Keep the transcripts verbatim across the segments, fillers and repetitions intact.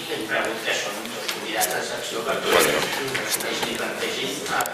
ben cregut que són dos convidats de secció per tots els que plantegin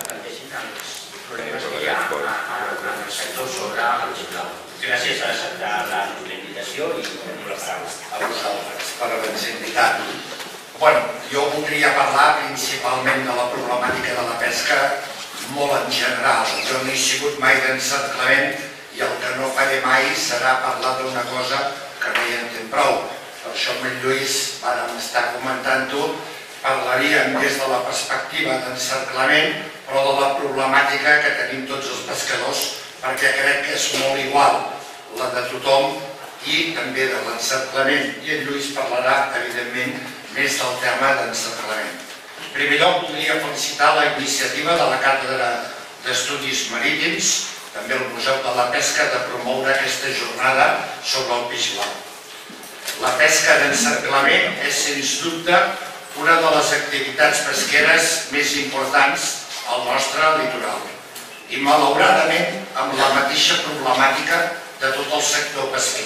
els problemes que hi ha en el sector sobre el xiclau. Gràcies per acceptar la invitació i tenim la paraula. A vosaltres, per haver-nos invitat. Bueno, jo voldria parlar principalment de la problemàtica de la pesca molt en general. Jo no he sigut mai d'encerclament i el que no faré mai serà parlar d'una cosa que no hi entenc prou. Per això amb en Lluís, vàrem estar comentant-ho, parlaríem des de la perspectiva d'encerclament, però de la problemàtica que tenim tots els pescadors, perquè crec que és molt igual la de tothom i també de l'encerclament. I en Lluís parlarà, evidentment, més del tema d'encerclament. En primer lloc, voldria felicitar la iniciativa de la Càtedra d'Estudis Marítims, també el Museu de la Pesca, de promoure aquesta jornada sobre el peix blau. La pesca d'encerclament és, sens dubte, una de les activitats pesqueres més importants al nostre litoral. I, malauradament, amb la mateixa problemàtica de tot el sector pesquer.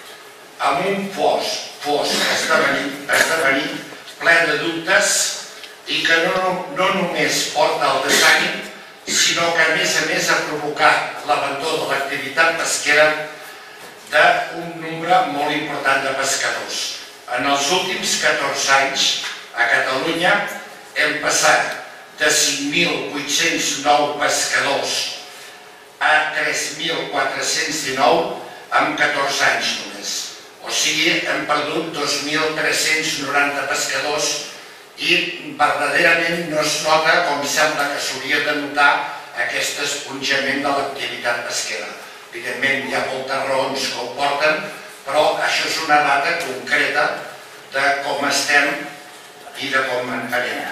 Amb un fos, fos esdevenir ple de dubtes i que no, no només porta al desànim, sinó que a més a més ha provocat l'abandó de l'activitat pesquera d'un nombre molt important de pescadors. En els últims catorze anys, a Catalunya, hem passat de cinc mil vuit-cents nou pescadors a tres mil quatre-cents dinou en catorze anys només. O sigui, hem perdut dos mil tres-cents noranta pescadors i verdaderament no es nota com sembla que s'hauria de notar aquest esponjament de l'activitat pesquera. Evidentment, hi ha moltes raons que ho porten, però això és una data concreta de com estem i de com anem.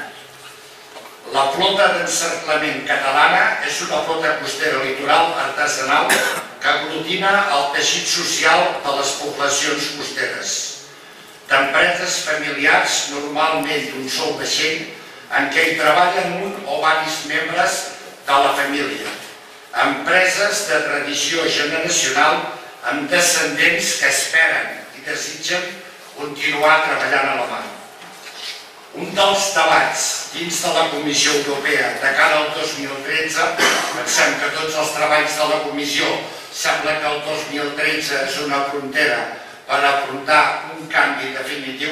La flota d'encerclament catalana és una flota costera litoral artesanal que aglutina el teixit social de les poblacions costeres, d'empreses familiars, normalment d'un sol vaixell, en què hi treballen un o diversos membres de la família, empreses de tradició generacional amb descendents que esperen i desitgen continuar treballant a la mar. Un dels debats dins de la Comissió Europea de cara al dos mil tretze, pensem que tots els treballs de la Comissió sembla que el dos mil tretze és una frontera per afrontar un canvi definitiu.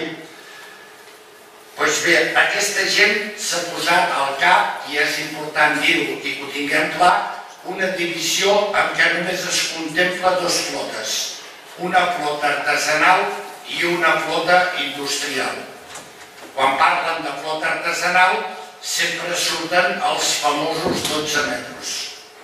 Doncs bé, aquesta gent s'ha posat al cap, i és important dir-ho i que ho tinguem clar, una divisió en què només es contempla dues flotes, una flota artesanal i una flota industrial. Quan parlen de flota artesanal, sempre surten els famosos dotze metres.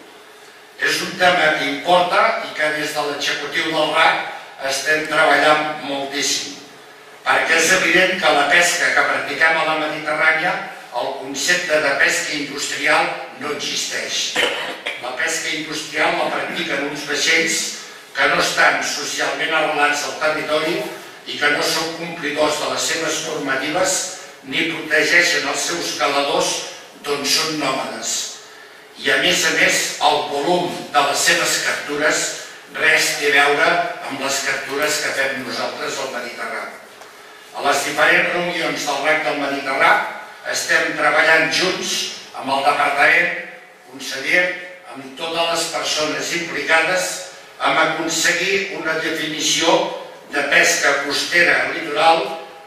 És un tema que importa i que des de l'executiu del R A C estem treballant moltíssim, perquè és evident que la pesca que practiquem a la Mediterrània, el concepte de pesca industrial no existeix. La pesca industrial la practiquen uns vaixells que no estan socialment arrelats al territori i que no són complidors de les seves normatives ni protegeixen els seus caladors d'on són nòmades. I a més a més, el volum de les seves captures res té a veure amb les captures que fem nosaltres al Mediterrani. A les diferents reunions del R A C del Mediterrani estem treballant junts amb el departament, conseller, amb totes les persones implicades, amb aconseguir una definició de pesca costera litoral,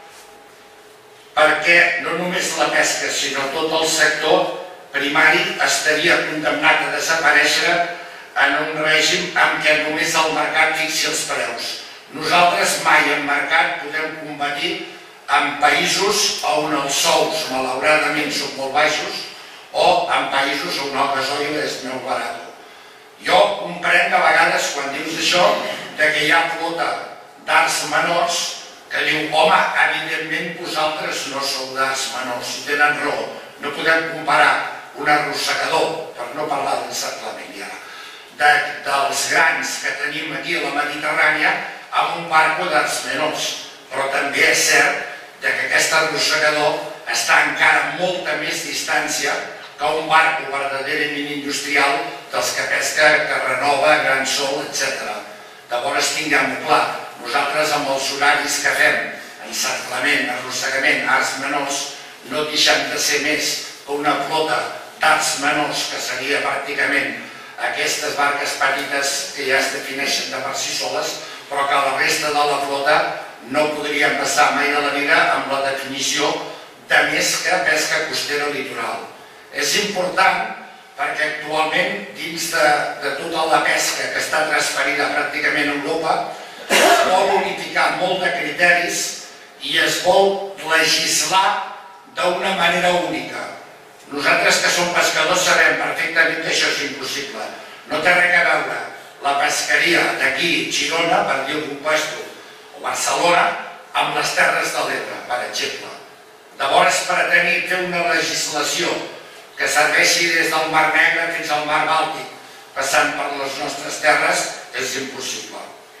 perquè no només la pesca, sinó tot el sector primari estaria condemnat a desaparèixer en un règim en què només el mercat fixi els preus. Nosaltres mai en mercat podem competir en països on els sous malauradament són molt baixos o en països on el gasoil és molt barat. Jo comprenc a vegades quan dius això que hi ha flota d'arts menors que diu, home, evidentment vosaltres no sou d'arts menors, i tenen raó, no podem comparar un arrossegador, per no parlar d'encerclament ja, dels grans que tenim aquí a la Mediterrània amb un barco d'arts menors, però també és cert que aquest arrossegador està encara a molta més distància que un barco verdaderament industrial dels que pesca, que renova, gran sol, etcètera. Llavors tinguem-ho clar, nosaltres amb els horaris que fem, en encerclament, arrossegament, arts menors, no deixant de ser més que una flota d'arts menors, que seria pràcticament aquestes barques petites que ja es defineixen de per si soles, però que la resta de la flota no podrien passar mai de la vida amb la definició de més que pesca costera litoral. És important perquè actualment, dins de tota la pesca que està transferida pràcticament a Europa, es vol unificar molt de criteris i es vol legislar d'una manera única. Nosaltres que som pescadors sabem perfectament que això és impossible. No té res a veure la pesqueria d'aquí, Girona, per dir algun puesto, o Barcelona, amb les Terres de l'Ebre, per exemple. Llavors, per tenir fer una legislació que serveixi des del Mar Negre fins al Mar Bàltic, passant per les nostres terres, és impossible.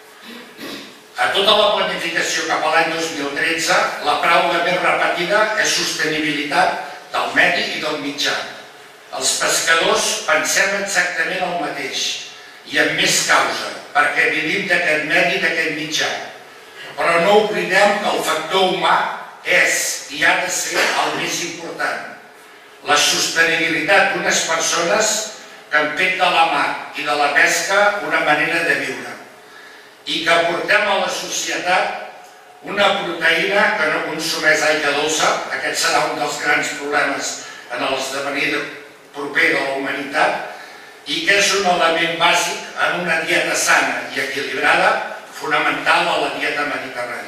A tota la planificació cap a l'any dos mil tretze, la paraula més repetida és sostenibilitat del medi i del mitjà. Els pescadors pensem exactament el mateix, i amb més causa, perquè vivim d'aquest medi i d'aquest mitjà. Però no oblidem que el factor humà és i ha de ser el més important. La sostenibilitat d'unes persones que han fet de la mar i de la pesca una manera de viure i que aportem a la societat una proteïna que no consumeix aigua dolça. Aquest serà un dels grans problemes en l'esdevenir proper de la humanitat i que és un element bàsic en una dieta sana i equilibrada, fonamental a la dieta mediterrània.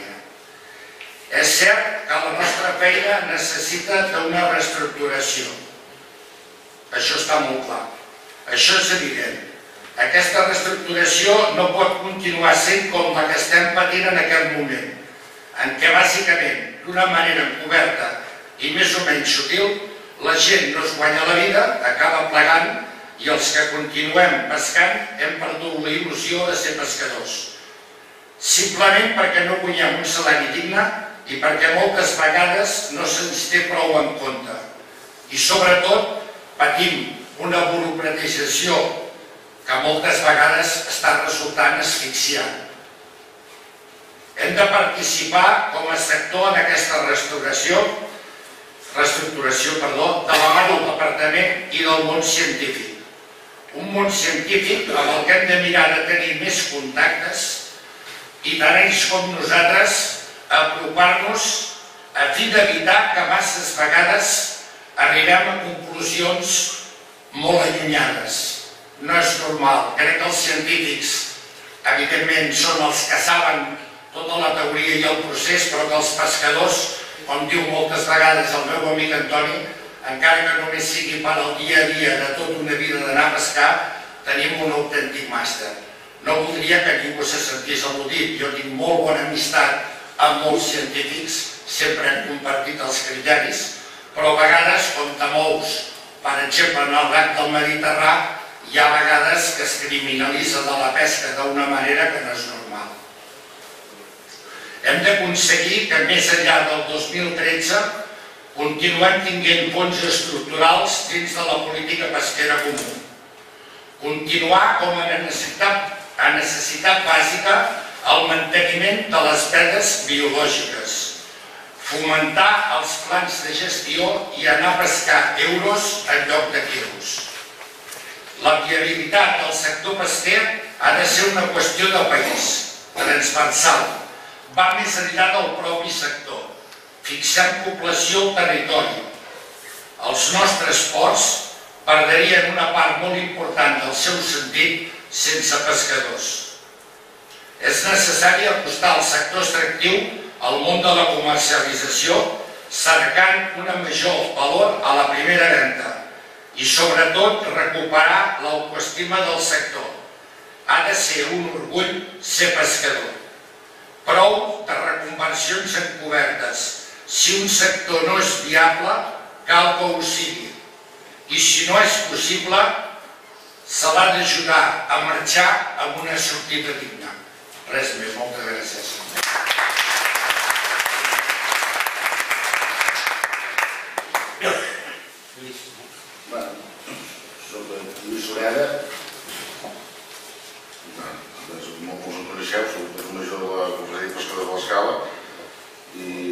És cert que la nostra feina necessita d'una reestructuració. Això està molt clar. Això és evident. Aquesta reestructuració no pot continuar sent com la que estem patint en aquest moment, en què bàsicament, d'una manera encoberta i més o menys sutil, la gent no es guanya la vida, acaba plegant i els que continuem pescant hem perdut la il·lusió de ser pescadors. Simplement perquè no guanyem un salari digne i perquè moltes vegades no se'ns té prou en compte. I sobretot patim una burocratització que moltes vegades està resultant asfixiant. Hem de participar com a sector en aquesta restauració, reestructuració, perdó, de la mà del departament i del món científic. Un món científic amb el que hem de mirar de tenir més contactes i tant ells com nosaltres apropar-nos a fi d'evitar que masses vegades arribem a conclusions molt allunyades. No és normal. Crec que els científics, evidentment, són els que saben tota la teoria i el procés, però que els pescadors, com diu moltes vegades el meu amic Antoni, encara que només sigui per al dia a dia de tota una vida d'anar a pescar, tenim un autèntic màster. No voldria que ningú se sentís al·ludit. Jo tinc molt bona amistat amb molts científics, sempre hem compartit els criteris, però a vegades, com te mous, per exemple, en el llac del Mediterrà, hi ha vegades que es criminalitza de la pesca d'una manera que no és normal. Hem d'aconseguir que més enllà del dos mil tretze continuem tinguent fons estructurals dins de la política pesquera comú. Continuar com a necessitat, a necessitat bàsica el manteniment de les vedes biològiques, fomentar els plans de gestió i anar a pescar euros en lloc de quilos. La viabilitat del sector pesquer ha de ser una qüestió de país, transversal, va més enllà del propi sector, fixant població al territori. Els nostres ports perdrien una part molt important del seu sentit sense pescadors. És necessari acostar el sector extractiu al món de la comercialització, cercant un major valor a la primera venda i sobretot recuperar l'autoestima del sector. Ha de ser un orgull ser pescador. Prou de reconversions encobertes. Si un sector no és viable, cal que ho sigui. I si no és possible, se l'ha d'ajudar a marxar amb una sortida digna. Res més, moltes gràcies. Soc Lluís Sureda, molts em coneixeu, soc el major de la Confraria de Pescadors de l'Escala i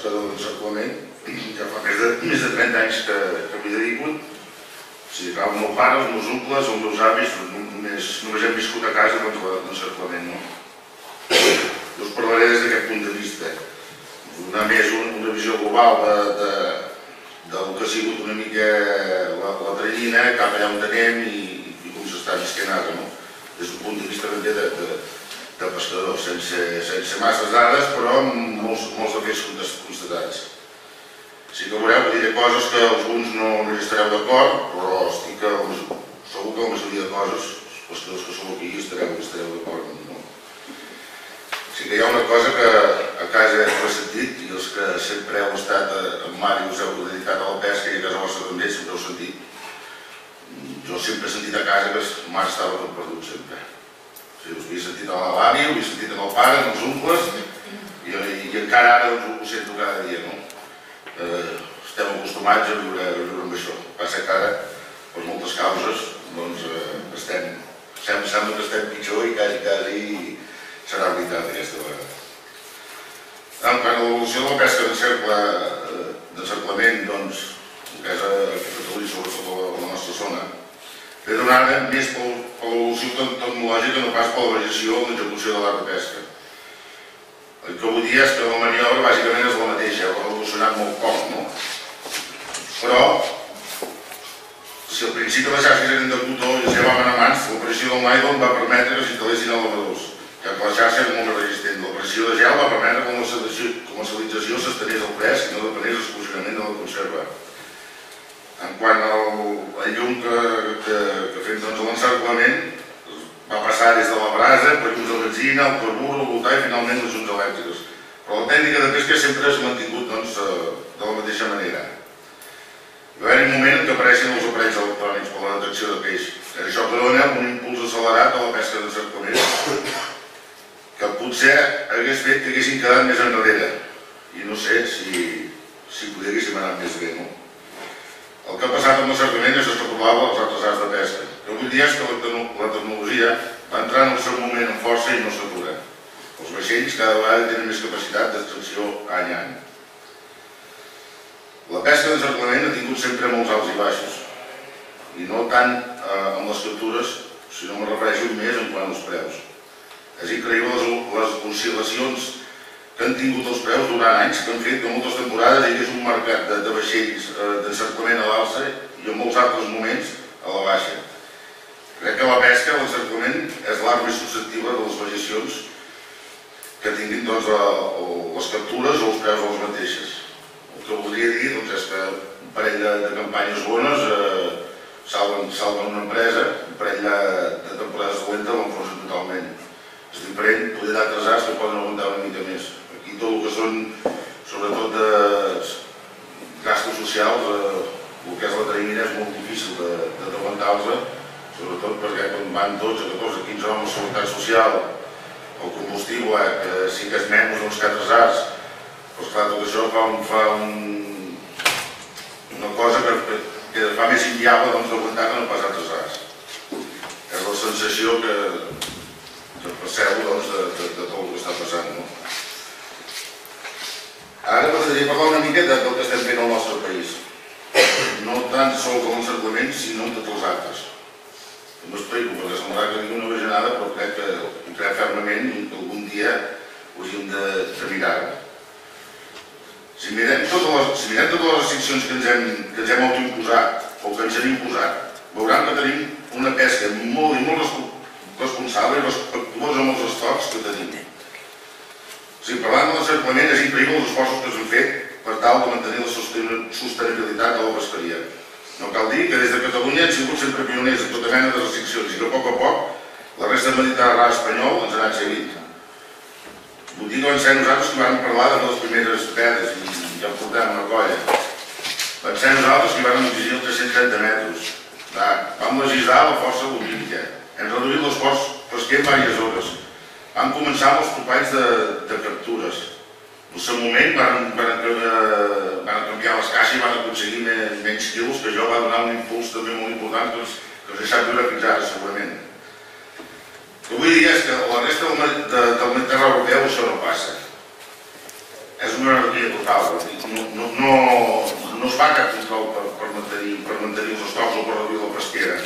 pescador d'encerclament, ja fa més de trenta anys que m'hi dedico. El meu pare, els meus oncles, els meus avis, només hem viscut a casa d'encerclament. Jo us parlaré des d'aquest punt de vista. Una més una visió global del que ha sigut una mica la trellina, cap allà on anem i com s'està visquent ara. Des d'un punt de vista també de pescador, sense masses dades, però amb molts fets constatats. Sí que veureu que diré coses que alguns no hi estareu d'acord, però estic segur que la majoria de coses, els pescadors que sou aquí, estareu d'acord amb mi. Sí que hi ha una cosa que a casa heu sentit, i els que sempre heu estat en mar i us heu dedicat a la pesca i a casa vostra també, sempre heu sentit. Jo sempre he sentit a casa que el mar estava tot perdut, sempre. Us havia sentit a l'avi, ho havia sentit amb el pare, amb els oncles, i encara ara ho sento cada dia. Estem acostumats a viure amb això. Passa que ara, per moltes causes, sembla que estem pitjor i quasi, quasi serà veritat aquesta vegada. En quant a l'evolució de la pesca d'encerclament, doncs, en casa a Catalunya, sobretot a la nostra zona, ve donada més per l'evolució tecnològica que no pas per la variació o l'execució de l'art de pesca. El que vull dir és que la maniobra bàsicament és la mateixa, ha evolucionat molt poc, no? Però, si al principi les xarxes eren de cotó i es llevaven a mans, l'operació del nylon va permetre que s'instal·lessin elevadors, ja que la xarxa és molt més resistent. L'operació de gel va permetre que la comercialització s'estenés al fresc i no depenés exclusivament de la conserva. En quant al llum que fem a l'encerclament, va passar des de la brasa, per llums de benzina, el carbur, el voltà i finalment les llums elèctriques. Però la tècnica de pesca sempre s'ha mantingut de la mateixa manera. Va haver-hi un moment en què apareixen els aparells electrònics per a la detecció de peix. Això que dona un impuls accelerat a la pesca d'encerclament que potser hagués fet que haguessin quedat més enrere. I no sé si podríem anar més bé, no? El que ha passat amb l'encerclament és extrapolable als altres arts de pesca. El que vull dir és que la tecnologia va entrar en el seu moment amb força i no s'atura. Els vaixells cada vegada tenen més capacitat d'extracció any a any. La pesca d'encerclament ha tingut sempre molts alts i baixos, i no tant amb les captures, sinó me refereixo més en quant als preus. És increïble les oscil·lacions que han tingut els preus durant anys, que han fet que moltes temporades hi hagués un mercat de vaixells d'encerclament a l'alça i en molts altres moments a la baixa. Crec que la pesca, l'encerclament, és l'art més susceptible de les variacions que tinguin les captures o els preus de les mateixes. El que voldria dir és que un parell de campanyes bones salven una empresa, un parell de temporades dolentes l'enfonsen totalment. És diferent poder d'altres arts que poden aguantar una mica més. Aquí tot el que són, sobretot de gastos socials, el que és la traïna és molt difícil d'aguantar-los, sobretot perquè quan van dotze, catorze, quinze homes a seguretat social, el combustible, que sí que és menys que altres arts, però esclar, tot això fa una cosa que fa més inviable d'aguantar que no pas altres arts. És la sensació que percebo de tot el que està passant. Ara m'agradaria parlar una miqueta del que estem fent al nostre país. No tant sols de l'encerclament, sinó de tots els altres. M'explico, perquè semblarà que dic una bajanada, però crec que ho crec fermament i que algun dia hauríem de mirar-ho. Si mirem totes les restriccions que ens hem autoimposat o que ens hem imposat, veuran que tenim una pesca molt i molt responsable i respectuosa amb els estocs que tenim. Si parlant de l'encerclament, és increïble els esforços que s'han fet per tal de mantenir la sostenibilitat de la pesqueria. No cal dir que des de Catalunya hem sigut sempre pioners en tota mena de restriccions i que a poc a poc la resta del Mediterrani espanyol ens ha anat seguint. Vull dir que van ser nosaltres que vam parlar de les primeres vedes i ja portàvem una colla. Van ser nosaltres que vam exigir els tres-cents trenta metres. Vam legislar la força olímpica. Hem reduït l'esforç pesquer en diverses hores. Vam començar amb els topalls de captures. En el seu moment van canviar les caixes i van aconseguir menys quilos, que això va donar un impuls també molt important que ens ha deixat viure fins ara, segurament. El que vull dir és que a la resta del Mediterrani europeu això no passa. és una anarquia total. No es fa cap control per mantenir els estocs o per reduir la pesquera.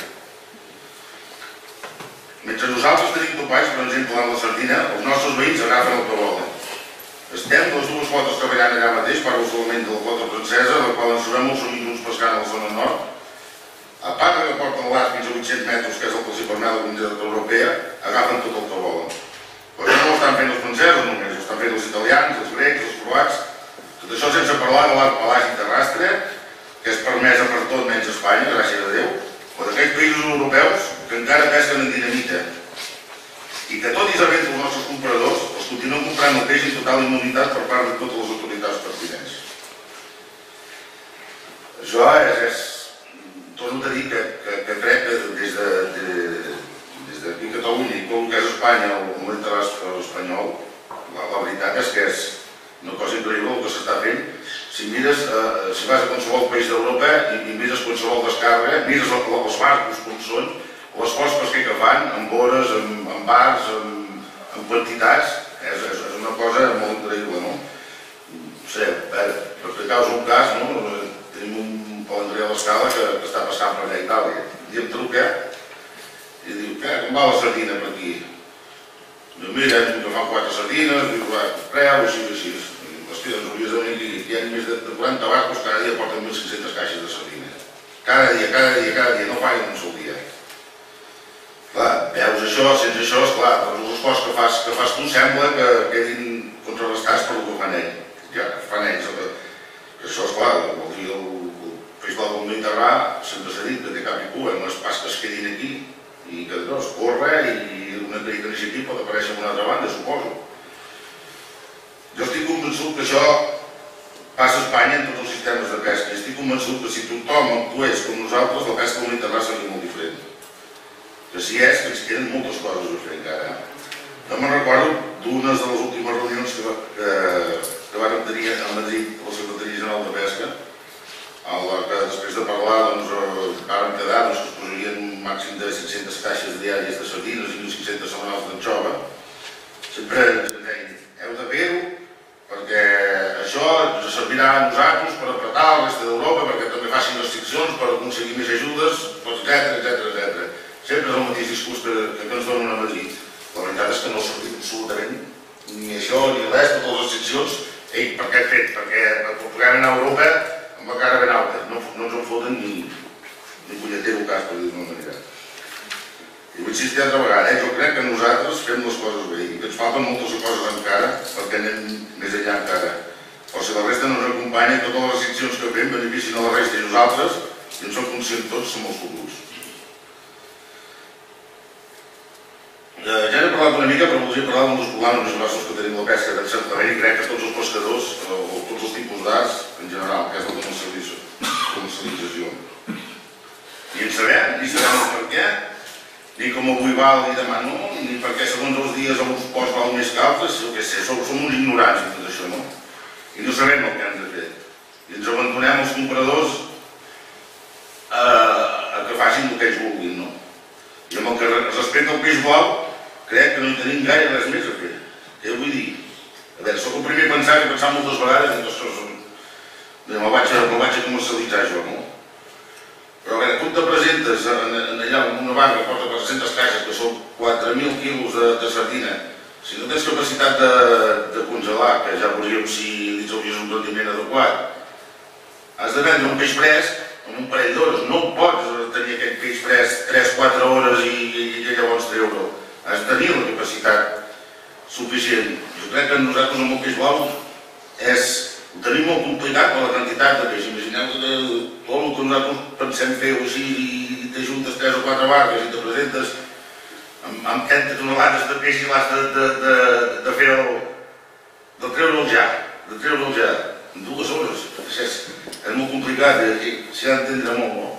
Mentre nosaltres tenim topalls, per exemple, en la sardina, els nostres veïns agafen el tabola. Estem les dues flotes treballant allà mateix, parlo solament de la flota francesa, la qual ens sabem els uns pescant a la zona nord. A part que porten l'arc fins a vuit-cents metres, que és el que els permet la Comunitat Europea, agafen tot el que volen. Però això no ho estan fent els francesos només, ho estan fent els italians, els grecs, els croats. Tot això sense parlar de l'arc pelàgic terrestre, que és permesa per tot menys Espanya, gràcies a Déu, o d'aquells països europeus que encara pesquen en dinamita. I que tot i sabent els nostres compradors, els continuen comprant el peix en total immunitat per part de totes les autoritats pertinents. Això és... Torno a dir que crec que des d'aquí a Catalunya i tot el que és Espanya, el Mediterrani espanyol, la veritat és que és una cosa increïble el que s'està fent. Si mires, si vas a qualsevol país d'Europa i mires qualsevol descàrrega, mires els barcos com són, l'esforç pesquer que fan, amb hores, amb bars, amb quantitats, és una cosa molt increïble, no? No sé, per explicar-vos un cas, tenim un palangrer a l'escala que està pescant per allà a Itàlia. I em truca i diu, què, com va la sardina per aquí? Diu, mira, que fan quatre sardines, diu, preu, així, així. Hòstia, doncs hauries de venir aquí. Hi ha més de quaranta barcos, cada dia porten mil cinc-centes caixes de sardina. Cada dia, cada dia, cada dia, no paguen un sol dia. Clar, veus això, sense això, esclar, doncs els esforços que fas, que fas tu sembla que quedin contrarrestats per el que fan ells. Ja, fan ells. Això, esclar, vol dir, el peix blau del Mediterrani sempre s'ha dit que té cap i cua, no és pas que es quedin aquí i que no, es corre i una que neix aquí pot aparèixer en una altra banda, suposo. Jo estic convençut que això passa a Espanya en tots els sistemes de pesca. Estic convençut que si tothom actués com nosaltres, la pesca del Mediterrani seria molt diferent. Que si és, que ens queden moltes coses a fer encara. Jo me'n recordo d'unes de les últimes reunions que vam tenir a Madrid, a la Secretaria General de Pesca, que després de parlar vam quedar que es posarien un màxim de cinc-centes caixes diàries de sardines i mil cinc-centes setmanals d'anxova. Sempre ens deien, heu de fer-ho perquè això ens servirà a nosaltres per apretar la resta d'Europa, perquè també facin restriccions per aconseguir més ajudes, etcètera, etcètera. Sempre és el mateix discurs que ens donen a Madrid. La veritat és que no ha sortit absolutament ni això ni res, totes les restriccions. Ei, per què he fet? Perquè puguem anar a Europa amb la cara ben alta. No ens en foten ni punyetero cas, per dir-ho d'una manera. I vull insistir altra vegada, jo crec que nosaltres fem les coses bé i que ens falten moltes coses encara perquè anem més enllà encara. Però si la resta no ens acompanya, totes les restriccions que fem beneficien a la resta i nosaltres, i en som conscients tots, som els futurs. Ja n'he parlat una mica, però voldria parlar d'un dels problemes més grossos que tenim la pesca d'encertament i crec que tots els pescadors, o tots els tipus d'arts, en general, que és la comercialització. Ni en sabem, ni sabem el per què, ni com avui val ni demà no, ni perquè segons els dies alguns pocs val més que altres, jo què sé, som uns ignorants en tot això, no? I no sabem el que hem de fer. I ens abandonem els compradors a que facin el que ells vulguin, no? I amb el que respecte al peix blau, crec que no hi tenim gaire res més a fer. Què vull dir? A veure, soc el primer a pensar, he pensat moltes vegades, i ostres, me'l vaig a comercialitzar jo, no? Però a veure, tu te presentes allà en una banca que porta quatre-centes caixes, que són quatre mil quilos de sardina, si no tens capacitat de congelar, que ja veuríem si li trauries un rendiment adequat, has de vendre un peix fresc en un parell d'hores. No pots tenir aquest peix fresc tres quatre hores i llavors treure-ho. Has de tenir la capacitat suficient. Jo crec que nosaltres amb el peix blau ho tenim molt complicat per la quantitat de peix. Imagineu que tot el que nosaltres pensem fer així i t'ajuntes tres o quatre barques i te presentes amb trenta tonelades de peix i l'has de fer de treure'l ja, de treure'l ja, en dues hores. És molt complicat, s'hi ha d'entendre molt, no?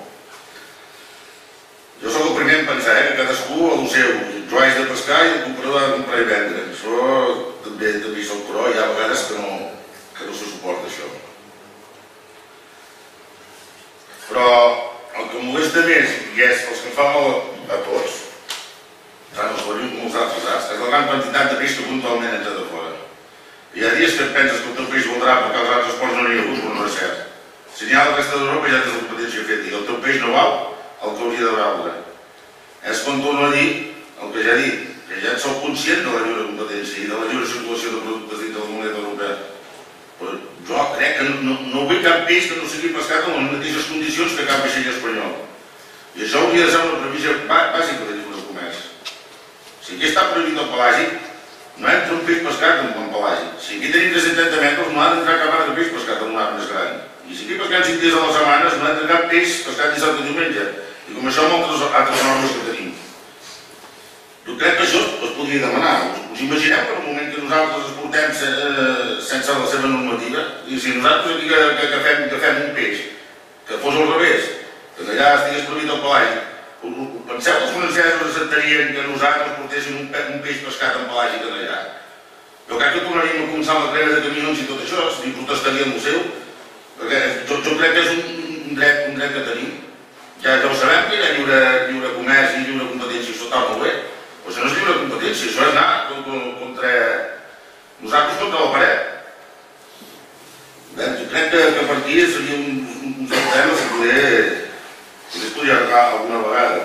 Jo soc el primer a pensar que cadascú a el seu. Jo haig de pescar i el comprador ha de comprar i vendre. Això també hi és el però, hi ha vegades que no se suporta això. Però el que molesta més, i és els que fa mal a tots, tant els barrius com els altres arts, és la gran quantitat de peix que puntualment entra de fora. Hi ha dies que et penses que el teu peix resta d'Europa ja tens la competència feta i el teu peix no val el que hauria de valdre. És quan torno a dir el que ja he dit, que ja sou conscient de la lliure competència i de la lliure circulació de productes dins de la moneda europea. Però jo crec que no vull cap peix que no sigui pescat en les mateixes condicions que cap vaixell espanyol. I això hauria de ser una previsió bàsica de lliure comerç. Si aquí està prohibit el pelàgic, no entra un peix pescat en un pelàgic. Si aquí tenim tres cents setanta metres, no ha d'entrar cap altre peix pescat en un arbre més gran. I si aquí pescant cinc dies a les setmanes, no entra cap peix pescat dissabte i diumenge. I com això amb altres normes que tenim. Jo crec que això es podria demanar. Us imagineu que en el moment que nosaltres es portem sense la seva normativa, i si nosaltres aquí que fem un peix, que fos al revés, que allà estigués prohibit el pelàgic, penseu que els francesos acceptarien que nosaltres portéssim un peix pescat en pelàgic allà? Jo crec que tornaríem a començar la crema de camions i tot això, si protestaríem el seu, perquè jo crec que és un dret que tenim. Ja ho sabem que hi ha lliure comerç i lliure competència, això està molt bé, però això no és lliure competència, això és anar contra nosaltres contra la paret. Jo crec que per aquí seria un tema que poder es podria arreglar alguna vegada.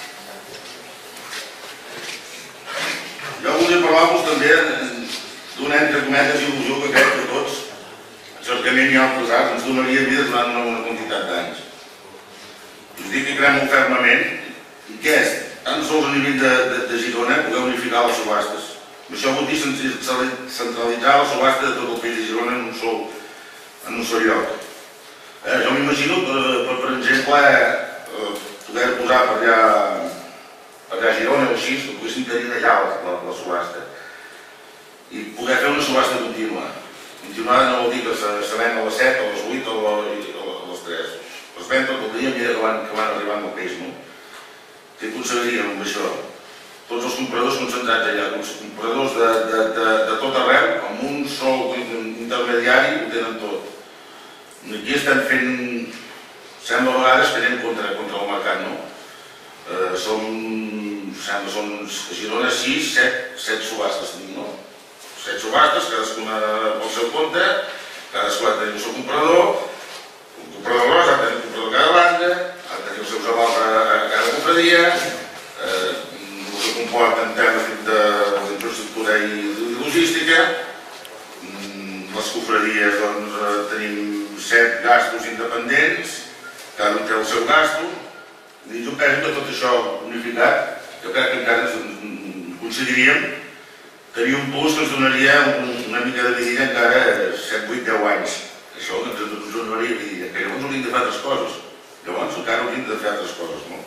Jo volia parlar-vos també d'una entre cometes il·lusió que crec que tots, certament i altres arts, ens donaria vida durant una quantitat d'anys. Us dic que crec molt fermament i què és, tan sols a nivell de Girona, poder unificar les subhastes. Això vol dir centralitzar la subhasta de tot el país de Girona en un sol lloc. Jo m'imagino, per exemple, poder posar per allà a Girona o així, que poguessin tenir allà la subhasta. I poder fer una subhasta contínua. Continuada no vol dir que se ven a les set, a les vuit o a les tres. Les ventes del dia que van arribant al peix, no? Què aconseguiríem amb això? Tots els compradors concentrats allà, els compradors de tot arreu, amb un sol intermediari ho tenen tot. Aquí estem fent, sembla a vegades que anem contra el mercat, no? Som, sembla, són a Girona sis, set subhastes tenim, no? set subhastes, cadascuna pel seu compte, cadascuna tenim el seu comprador, un comprador gros ha de tenir un comprador a cada banda, ha de tenir els seus avals a cada compradia, el que comporta en termes d'infraestructura i logística. Les cofradies, doncs, tenim set gastos independents, cada un té el seu gasto, i jo penso que tot això unificat, jo crec que encara aconseguiríem tenir un plus que ens donaria una mica de vidilla encara set, vuit, deu anys. Això ens donaria vidilla, que llavors hauríem de fer altres coses. Llavors encara hauríem de fer altres coses, no?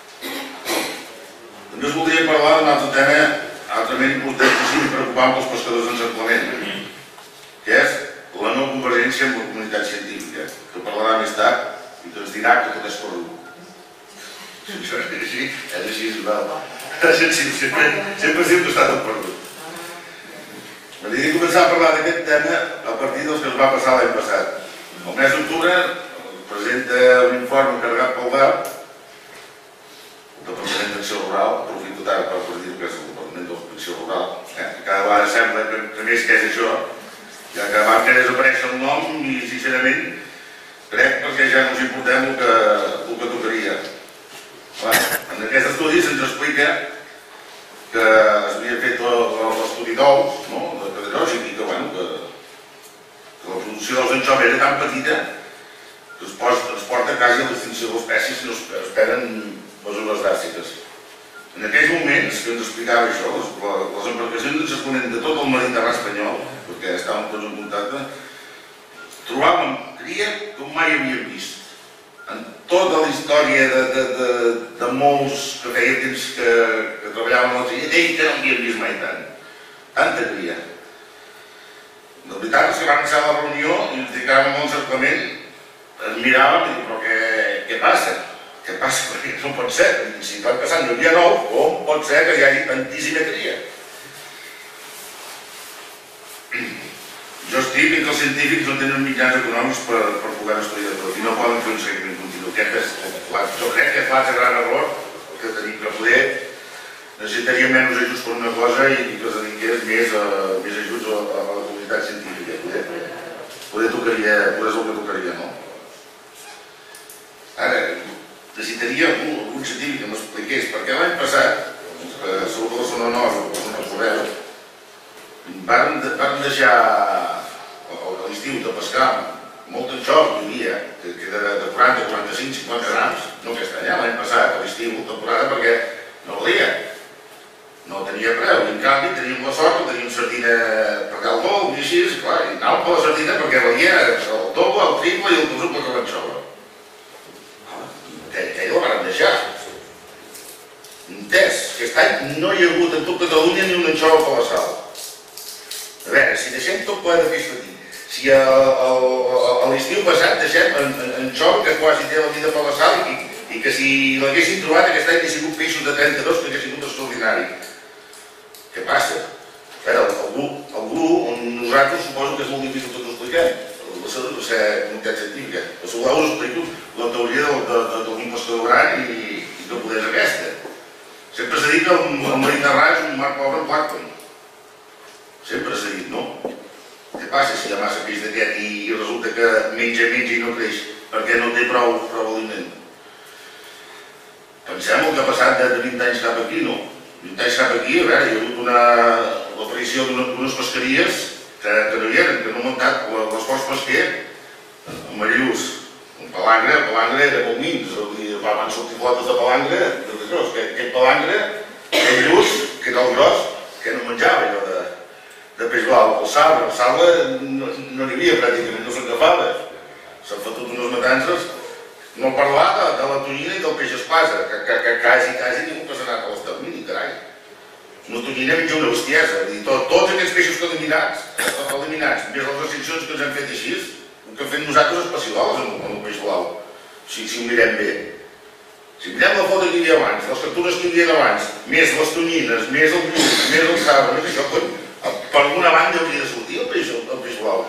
També us voldria parlar d'un altre tema altrament importantíssim i preocupant pels pescadors d'encerclament, que és la no convergència amb la comunitat científica, que parlarà més tard i que ens dirà que tot és corrupte. Això és així, és així, és val. Sempre diu que està tot perdut. M'agradaria començar a parlar d'aquest tema a partir dels que es va passar l'any passat. El mes d'octubre presenta un informe encarregat pel D A R, el Departament d'Acció Rural, aprofito tant per dir que és el Departament d'Acció Rural, cada vegada sembla que més que és això, ja que va querer desaparèixer el nom i sincerament crec perquè ja no us importem el que tocaria. En aquest estudi se'ns explica que s'havia fet l'estudi d'ous, de pedagògic, i que la producció dels anxoves era tan petita que es porta quasi a l'extinció de l'espècie si no es prenen mesures dràstiques. En aquells moments que ens explicava això, les embarcacions d'encerclament de tot el Mediterrani espanyol, perquè estàvem tots en contacte, trobàvem cria com mai havíem vist. En tota la història de molts que feia temps que treballaven a la tria, deien que no havíem vist mai tant. Tanta cria. La veritat és que vam començar la reunió i ens dedicàvem a l'encerclament, ens miràvem i dic, però què passa? Què passa? Perquè no pot ser. Si l'any passat no hi havia nou, com pot ser que hi hagi tantíssima cria? Jo estic que els científics no tenen mitjans econòmics per poder estudiar tot i no poden fer un seguiment continu. Jo crec que és l'altre gran error que tenim, que poder necessitaria menys ajuts per una cosa i que es dediqués més ajuts a la comunitat científica. Poder tocaria, poder és el que tocaria, no? necessitaríem un científic que m'expliqués, perquè l'any passat, sobretot a la zona nord, a la zona Correu, van deixar a l'estiu de pescar molt anxova que hi havia, que era de quaranta, quaranta-cinc, cinquanta grams, no aquest any, l'any passat, a l'estiu, temporada, perquè no valia. No tenia preu, i en canvi teníem la sort que teníem sardina per allà al doble, i així, clar, i anàvem per la sardina perquè valia el doble, el triple i el quadruple que l'anxova. Aquell la van deixar. Entès, aquest any no hi ha hagut en tot Catalunya ni una anxova per la sal. A veure, si deixem tot ple de peix petit, si a l'estiu passat deixem anxova que quasi té la vida per la sal i que si l'haguessin trobat aquest any hauria sigut peixos de trenta-dos que hauria sigut extraordinari. Què passa? A veure, algú, nosaltres suposo que és molt difícil que ens ho expliquem, la ser comunitat científica. A sobre us explico la teoria d'un pescador gran i no poder és aquesta. Sempre s'ha dit que el Mediterrani és un mar pobre en plàncton. Sempre s'ha dit, no? Què passa si hi ha massa peix d'aquest i resulta que menja, menja i no creix perquè no té prou aliment? Pensem el que ha passat de vint anys cap aquí, no? vint anys cap aquí, a veure, hi ha hagut l'aparició d'unes pesqueries que no hi eren, que no han muntat l'esforç pesquer amb Mallús, amb palangre, el palangre era molt mins, van sortir flotes de palangre, aquell palangre, aquell lluç, que era el gros, que no menjava allò de peix blau. El sabre, el sabre no n'hi havia pràcticament, no s'agafava. S'han fotut unes matances. No parlar de la tonyina i del peix espasa, que quasi, quasi ningú que s'ha anat a l'extermini, carai. Una tonyina menja una bestiesa, tots aquests peixos eliminats, eliminats, més les restriccions que ens hem fet així, el que hem fet nosaltres és passiuals amb el peix blau, si ho mirem bé. Si mirem la foto que hi havia abans, les captures que hi havia abans, més les tonyines, més el lluç, més el sabre, més això, per alguna banda hauria de sortir el peix blau.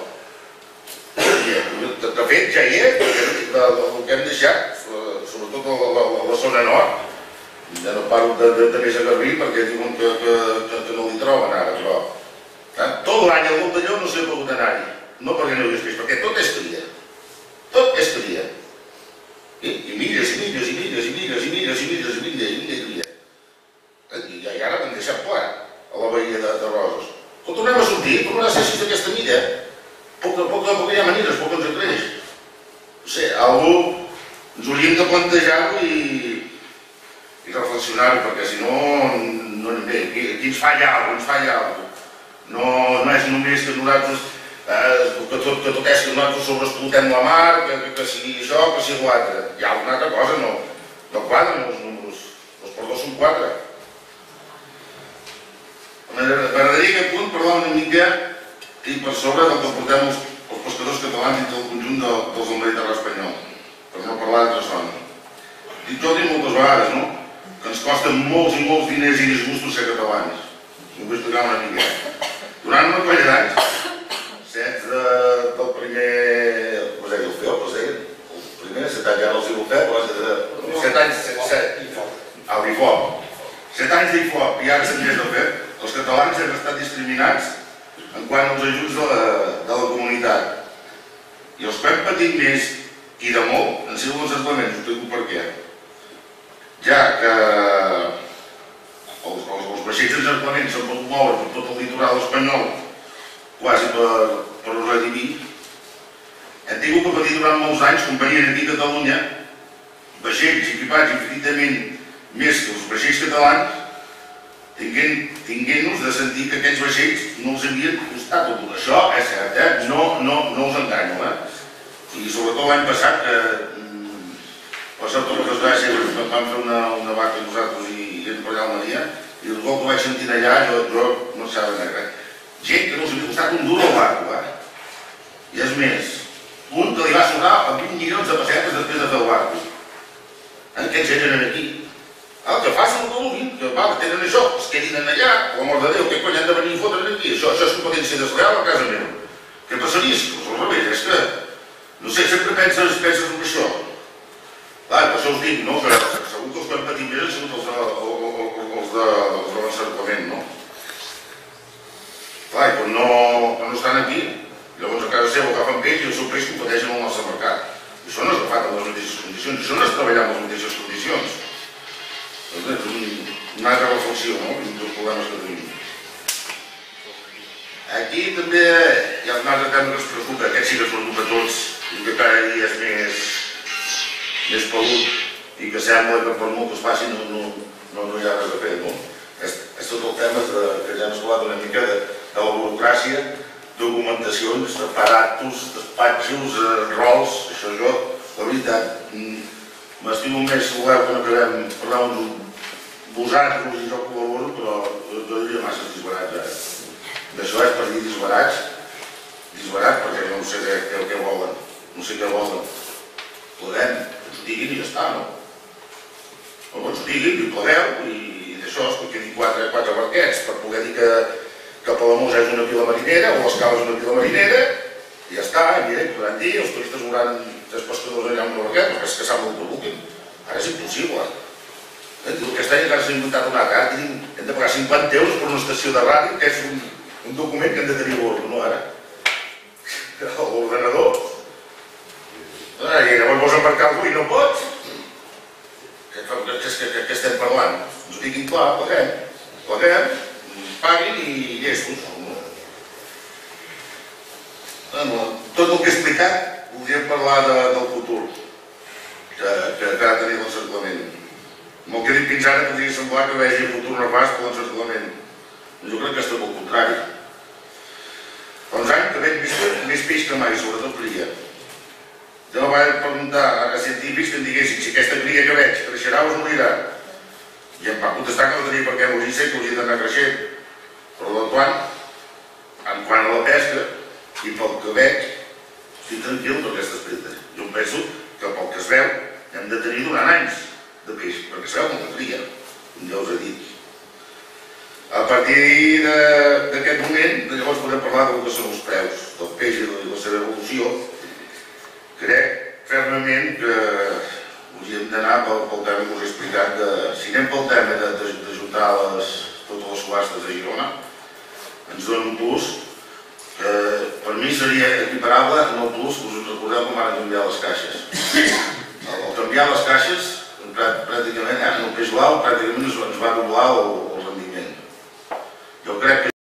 De fet, ja hi és, el que hem deixat, sobretot a la zona nord, ja no parlo de més a Garbí perquè diuen que no li troben ara, però tot l'any al Montelló no s'ha pogut anar-hi, no perquè no hi hagués peix, perquè tot és cria, tot és cria. I milles, i milles, i milles, i milles, i milles, i milles, i milles, i milles, i ara l'han deixat pla a la bahia de Roses. Quan tornem a sortir, tornarà a ser així d'aquesta mida, poc a poc hi ha maneres, poc ens creix. No sé, algú ens hauríem de plantejar-ho i reflexionar-ho, perquè si no, aquí ens falla alguna cosa, ens falla alguna cosa. No és només que nosaltres, que tot és que nosaltres sobreexplotem la mar, que si això, que si l'altre. Hi ha alguna altra cosa, no quadren els números, els per dos són quatre. M'agradaria a aquest punt parlar una mica i per sobre del que portem els pescadors catalans i del conjunt dels del Mediterrani espanyol, per no parlar d'altra zona. Dic jo, dic moltes vegades, no? Que ens costen molts i molts diners i disgustos ser catalans. M'ho vull explicar una mica. Durant una colla d'anys, set del primer... com es deia, el Feo, com es deia? El primer, set anys ara els diu el Feo, set anys, set... el Bifop. Set anys d'Ifop i ara set més del Feo, els catalans hem estat discriminats en quant als ajuts de la comunitat. I els que hem patit més i de molt han sigut els esclaments, us explico per què. Ja que els vaixells d'encerclament s'han pogut moure per tot el litoral espanyol, quasi per usar diví, hem tingut que patir durant molts anys, com venien aquí a Catalunya, vaixells equipats infinitament més que els vaixells catalans, tinguent-nos de sentir que aquells vaixells no els havien costat tot. Això és cert, eh? No us enganyo, eh? I sobretot l'any passat, que per sort de les gràcies vam fer una vaca nosaltres i hem per allà al Maria, i el cop que vaig sentir allà, jo no sabia negre. Gent que no els havia costat un duro al barco, eh? I és més, un que li va sobrar amb vint milions de pessetes després de fer el barco. Aquests eren aquí. El que facin el que vulguin, que tenen això, es quedin allà, per l'amor de Déu, què cony han de venir i fotre'n aquí? Això és competència desleal a casa meva. Què passaria si fos al revés? És que, no sé, sempre penses en això. Clar, per això us dic, no?, que segur que els que han patit més han sigut els de l'encerclament, no? Clar, i quan no estan aquí, llavors a casa seva agafen peix i el seu peix competeix en el nostre mercat. Això no és agafat en les mateixes condicions, això no és treballar en les mateixes condicions. prevenció, no?, dels problemes que tenim. Aquí també hi ha un altre tema que ens preocupa, aquest sí que ens preocupa a tots, i que cada dia és més, més pelut i que sembla que per molt que es faci no, no, no, no hi ha res a fer, no? És, és tot el tema de, que ja hem escolat una mica de, de la burocràcia, documentacions, aparatos, despatxos, eh, rols, això jo, la veritat, m'estimo més si voleu que no acabem parlant vosaltres i jo col·laboro, però jo diria massa disbarats ara. D'això és per dir disbarats, disbarats perquè no sé què, què volen, no sé què volen. Pleguem, ens ho diguin i ja està, no? O ens ho diguin i plegueu i d'això es pot dir quatre, quatre barquets per poder dir que, que Palamós és una vila marinera o l'Escala és una vila marinera i ja està, i mira, podran dir, els turistes veuran tres pescadors allà amb un barquet, però és que sap molt que vulguin. Ara és impossible. Aquest any encara s'ha inventat una altra, ara hem de pagar cinquanta euros per una estació de ràdio, que és un, un document que hem de tenir a bord, no ara? L'ordenador. I llavors vols embarcar algú i no pots. Què estem parlant? Ens ho diguin clar, paguem. Paguem, paguin i llestos. Tot el que he explicat, voldríem parlar del futur que ha de tenir l'encerclament. Amb el que he dit fins ara podria semblar que vegi el futur nefast per l'encerclament. Jo crec que és tot el contrari. Fa uns anys que veig més peix que mai, sobretot cria. Jo vaig preguntar a científics que em diguessin si aquesta cria que veig creixerà o es morirà. I em va contestar que no tenia per què morir-se, que hauria d'anar creixent. Però en quant a la pesca, i pel que veig, estic tranquil per aquest aspecte. Jo penso que pel que es veu hem de tenir durant anys de peix, perquè es veu molta cria, com ja us he dit. A partir d'aquest moment, llavors podem parlar del que són els preus del peix i de la seva evolució. Crec fermament que hauríem d'anar pel tema que us he explicat, si anem pel tema d'ajuntar totes les subhastes de Girona, ens dona un plus que per mi seria equiparable amb el plus que us recordeu com van canviar les caixes. Al canviar les caixes, pràcticament, en el peix blau, pràcticament ens va doblar el rendiment. Jo crec que